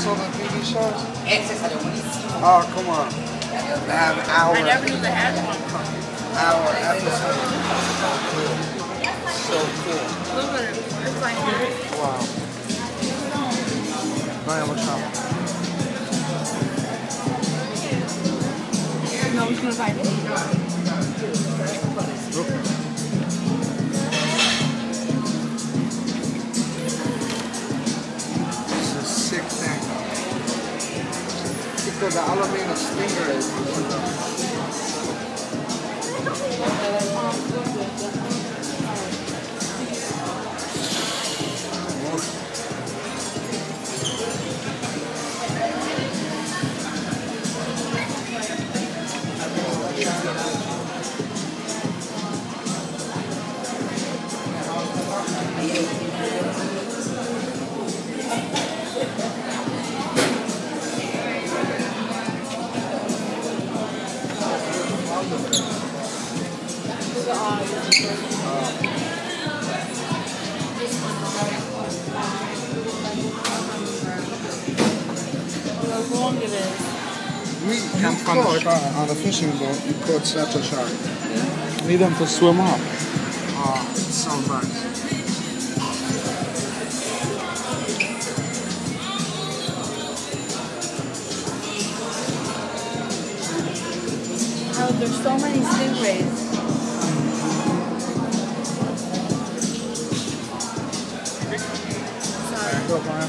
saw the TV shows? Ese salió buenísimo. Oh, come on. They have hour. I never knew they had one. Hour episodes. So cool. Look at it. It's like Wow. Vaya, mucho. no one's gonna find it. Look. This is a sick thing. Because the aluminum stinger is. How long it is. You caught on a fishing boat, you caught such a shark. You need them to swim up. Oh, it's so nice. Oh, there's so many stingrays. Go, Brian.